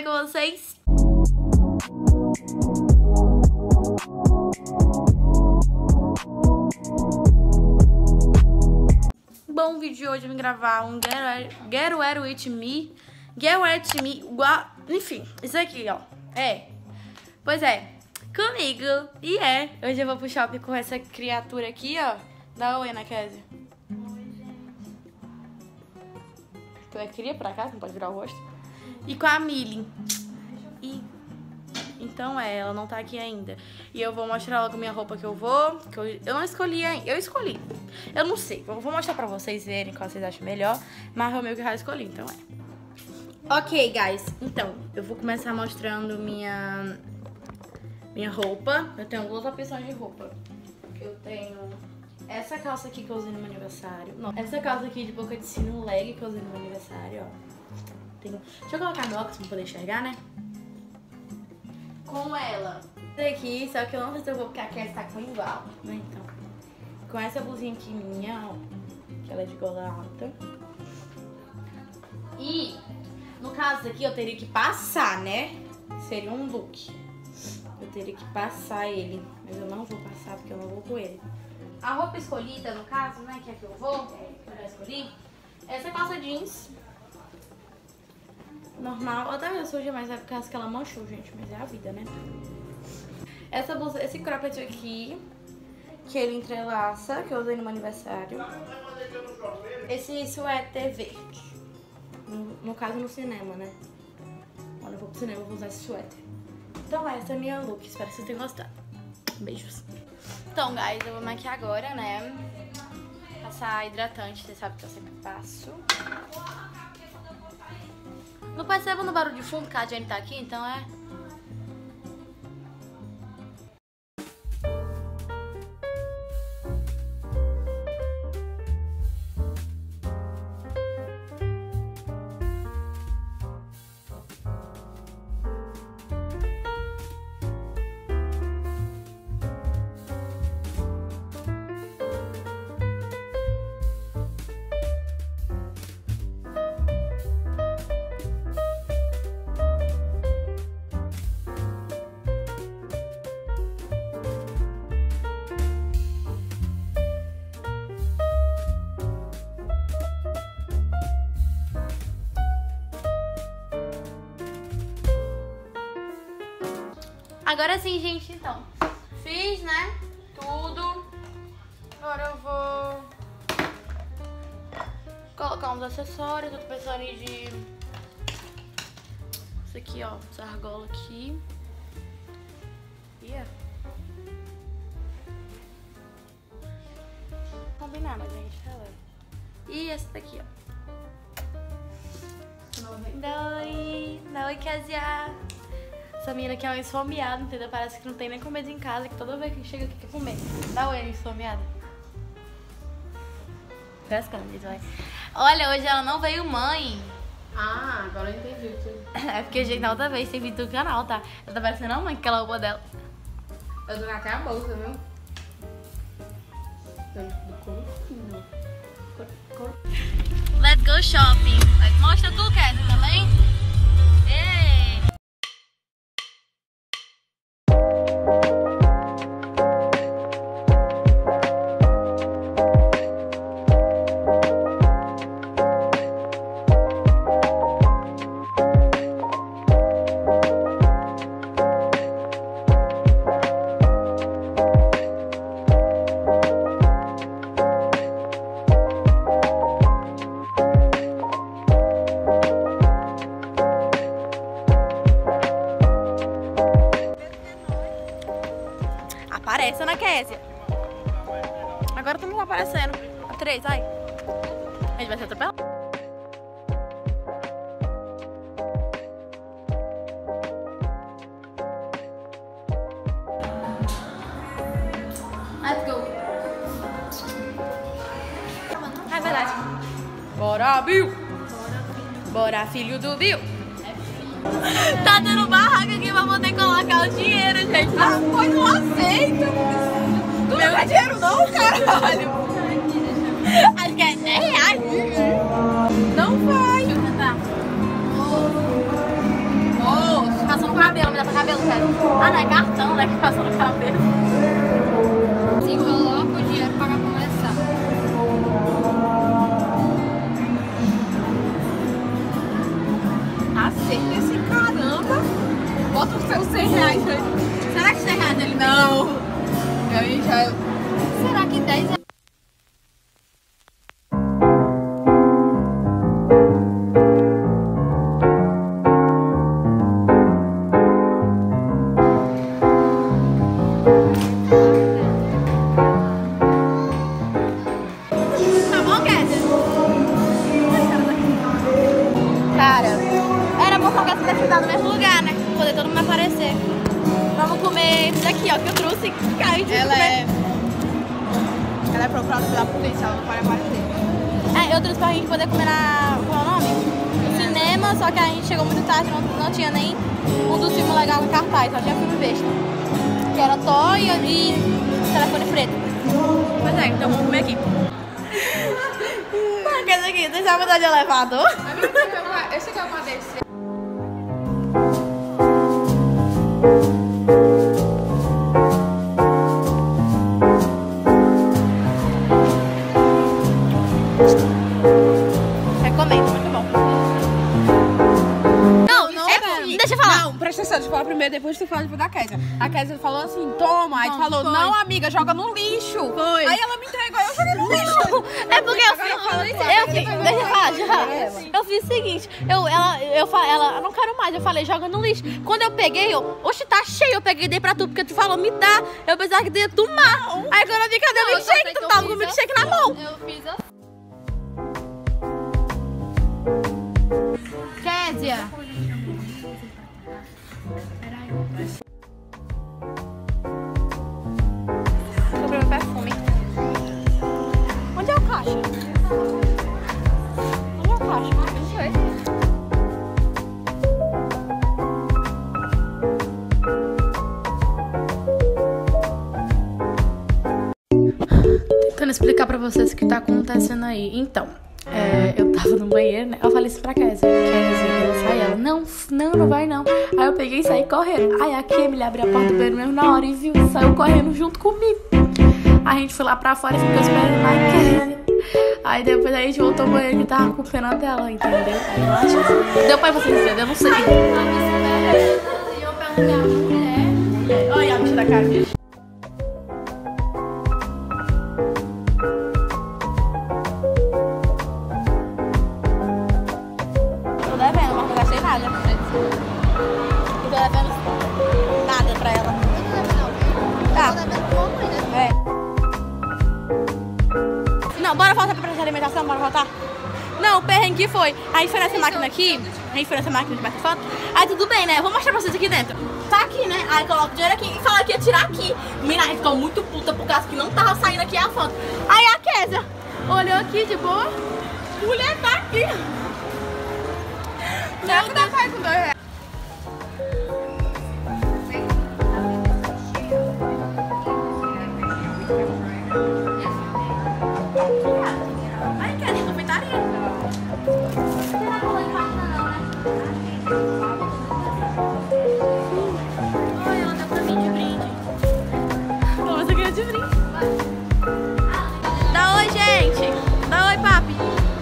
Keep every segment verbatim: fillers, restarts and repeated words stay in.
com vocês. Bom, o vídeo de hoje eu vim gravar um Get, Get Wet With Me. Get Wet With Me, igual, enfim, isso aqui, ó. É, pois é, comigo. E é, hoje eu vou pro shopping com essa criatura aqui, ó. Dá oi, Ana Kézia. Oi, gente. Tu é cria pra cá, não pode virar o rosto. E com a Milly. E então é, ela não tá aqui ainda. E eu vou mostrar logo minha roupa que eu vou. Que eu, eu não escolhi ainda. Eu escolhi. Eu não sei. Eu vou mostrar pra vocês verem qual vocês acham melhor. Mas é o meu que eu já escolhi, então é. Ok, guys. Então, eu vou começar mostrando minha, minha roupa. Eu tenho duas opções de roupa. Eu tenho essa calça aqui que eu usei no meu aniversário. Não, essa calça aqui de boca de sino leg que eu usei no meu aniversário, ó. Tenho... Deixa eu colocar meu óculos pra poder enxergar, né? Com ela. Essa aqui, só que eu não sei se eu vou, porque a Kézia tá com igual, né? Então, com essa blusinha aqui minha, ó. Que ela é de gola alta. E, no caso aqui, eu teria que passar, né? Seria um look. Eu teria que passar ele. Mas eu não vou passar, porque eu não vou com ele. A roupa escolhida, no caso, né? Que é que eu vou, que eu já escolhi. Essa calça jeans. Normal, até meio suja, mas é por causa que ela manchou, gente. Mas é a vida, né? Essa blusa, esse cropped aqui, que ele entrelaça, que eu usei no meu aniversário. Esse suéter verde. No, no caso, no cinema, né? Quando eu vou pro cinema, eu vou usar esse suéter. Então, essa é a minha look. Espero que vocês tenham gostado. Beijos. Então, guys, eu vou maquiar agora, né? Passar hidratante, vocês sabem que eu sempre passo. Não percebo no barulho de fundo que a Jenny tá aqui, então é... Agora sim, gente, então, fiz, né, tudo. Agora eu vou colocar uns acessórios. Eu tô pensando em de... Isso aqui, ó, essa argola aqui. E é. Combinar, mas a gente fala. E esse daqui, ó. Doi, doi, Kézia. Essa menina aqui é uma esfomeada, entendeu? Parece que não tem nem comida em casa, que toda vez que chega aqui quer comer. Dá oi, esfomeada. Pescando, vai. Olha, hoje ela não veio mãe. Ah, agora eu entendi tudo. É porque, gente, na outra vez tem vídeo do canal, tá? Ela tá parecendo a mãe com aquela roupa dela. Eu tô até a bolsa, viu? Let's go shopping. Mostra tu, Kézia, também. Ei! Aparece, Ana Kézia. Agora tu não tá aparecendo. A três, vai. A gente vai ser atropelado. Let's go. É verdade. Bora, Bill. Bora, filho do Bill. Tá dando barraca aqui pra poder colocar o dinheiro, gente. Ah, pois não aceito. Tu não quer dinheiro não, caralho. Acho que é dez reais. Não vai. Deixa eu tentar. Oh. Ah, não, é cartão, né? Que passou no cabelo. Se coloca o dinheiro para começar. Acerta esse caramba. Bota os seus cem reais. Será que cem reais ele Não. Eu já... Será que dez reais? Tá bom, Kézia? Cara, era bom que ela tivesse ficado no mesmo lugar, né? Pra poder todo mundo aparecer. Vamos comer isso daqui, ó, que eu trouxe. Cara, a gente vai Ela comer. é... Ela é procurada pela polícia, ela não pode aparecer. É, eu trouxe pra gente poder comer na... Qual é o nome? No cinema, só que a gente chegou muito tarde, não, não tinha nem um dos filmes legais em cartaz, só tinha filme besta. Que era Toy e Telefone Preto. Pois é, então vamos comer aqui. Ah, quer dizer aqui, tem essa vontade de elevador? Esse aqui é uma descer. Recomendo, muito bom. Não, Não, é, pera. deixa eu falar. Não, presta atenção, deixa eu falar primeiro, depois tu fala depois da Kézia. A Kézia falou assim, toma, aí tu Não, falou, foi. não amiga, joga no lixo. Foi. Aí ela me entregou, eu joguei no lixo. É porque eu Agora fiz. fala tu, Eu agora fiz. depois Deixa eu vai falar, falar. deixa eu falar. Ela. Eu fiz o seguinte, eu, ela, eu, fa- ela, eu não quero mais, eu falei, joga no lixo. Quando eu peguei, eu, oxe, tá cheio, eu peguei e dei pra tu, porque tu falou, me dá. Eu pensava que ia tomar. Aí quando eu vi, cadê o milkshake? Tu tava com o milkshake na mão. Eu fiz assim. Kézia. Comprei meu perfume. Onde é o caixa? Onde é o caixa? Não sei. Tentando explicar pra vocês o que tá acontecendo aí. Então, é, eu tava no banheiro, né? Eu falei isso pra Kézia. Kézia, ela sai, ela, não, não, não vai não. Aí eu peguei e saí correndo. Aí a Emily abriu a porta do banheiro mesmo na hora e viu, saiu correndo junto comigo. A gente foi lá pra fora e ficou esperando lá em Kézia. Aí depois a gente voltou ao banheiro e tava com pena dela, entendeu? Aí eu acho que... Deu pra vocês entenderem, eu não sei. E eu perguntei à mulher. Olha a bicha da cara dele. Tô devendo, mas não gastei nada. E tô devendo nada pra ela. Tá. É. Não, bora voltar pra praça de alimentação, bora voltar. Não, o perrengue que foi. A gente foi nessa máquina aqui, a gente foi nessa máquina de bater foto. Aí tudo bem, né? Eu vou mostrar pra vocês aqui dentro. Tá aqui, né? Aí coloca o dinheiro aqui e fala que ia tirar aqui. Mina, a gente ficou muito puta por causa que não tava saindo aqui a foto. Aí a Kézia olhou aqui de boa. Mulher tá aqui. Será que dá pra ir com dois reais? Ai, Kézia, confeitaria. Será que eu vou em máquina não, né? Ai, ela deu pra mim de brinde. Então você ganhou de brinde. Dá oi, gente. Dá oi, papi.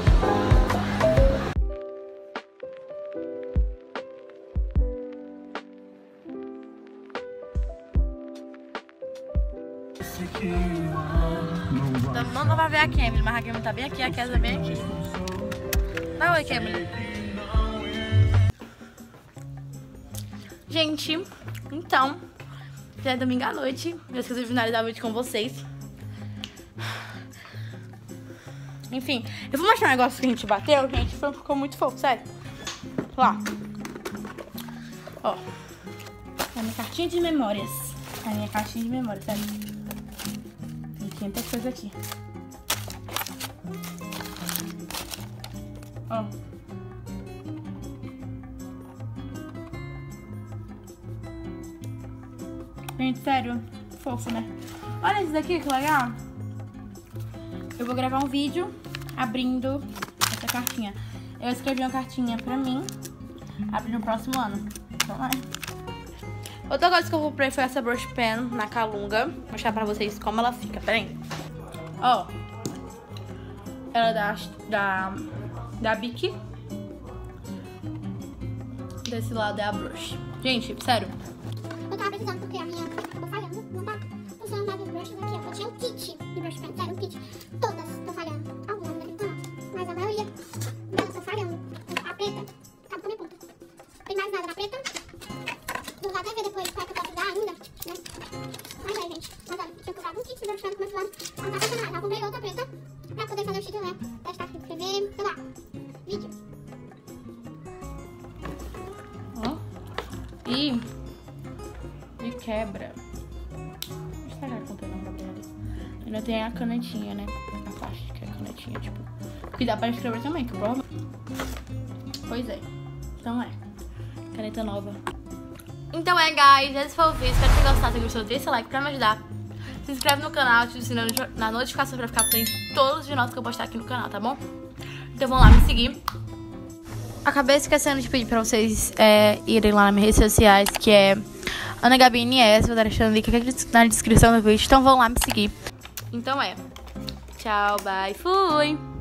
Não dá pra ver a Emily, mas a Emily tá bem aqui, a Kézia bem aqui. Dá oi, Emily. Gente, então, já é domingo à noite. Eu esqueci de finalizar o vídeo com vocês. Enfim, eu vou mostrar um negócio que a gente bateu, gente. Ficou muito fofo, sério. Lá. Ó. A minha cartinha de memórias. A minha caixinha de memórias, sério. Tem quinhentas coisas aqui. Ó. Gente, sério, fofo, né? Olha isso daqui, que legal. Eu vou gravar um vídeo abrindo essa cartinha. Eu escrevi uma cartinha pra mim abrir no próximo ano. Então, é. Outra coisa que eu comprei foi essa brush pen na Calunga. Vou mostrar pra vocês como ela fica. Pera aí. Ó. Ela é da, da, da Bic. Desse lado é a brush. Gente, sério. Eu tava precisando porque a minha ficou falhando. Não tá funcionando mais as brushes aqui. Eu tinha um kit de brush pen. Sério, um kit. Todas estão falhando. Algumas ainda estão. Mas a maioria delas estão falhando. A preta acaba com a minha ponta. Tem mais nada na preta. Vou até ver depois qual é que eu posso usar ainda, né? Mas aí, gente. Mas olha, tinha comprado um kit de brush pen no começo do ano. Não tá funcionando. Já comprei outra preta pra poder fazer o chile, né? Testar, se inscrever, sei lá. Vídeo. Ó. E... E quebra. Deixa eu pegar com o pegão pra eles. Ainda tem a canetinha, né? A parte que é a canetinha, tipo. Que dá pra escrever também, que prova. Pois é. Então é. Caneta nova. Então é, guys. Esse foi o vídeo. Espero que vocês gostaram. Se gostou, deixa seu like pra me ajudar. Se inscreve no canal, ativa o sininho na notificação pra ficar por dentro de todos os vídeos que eu postar aqui no canal, tá bom? Então vão lá me seguir. Acabei esquecendo de pedir pra vocês é, irem lá nas minhas redes sociais, que é Ana Gabi N S, vou estar deixando o link aqui na descrição do vídeo, então vão lá me seguir. Então é. Tchau, bye, fui!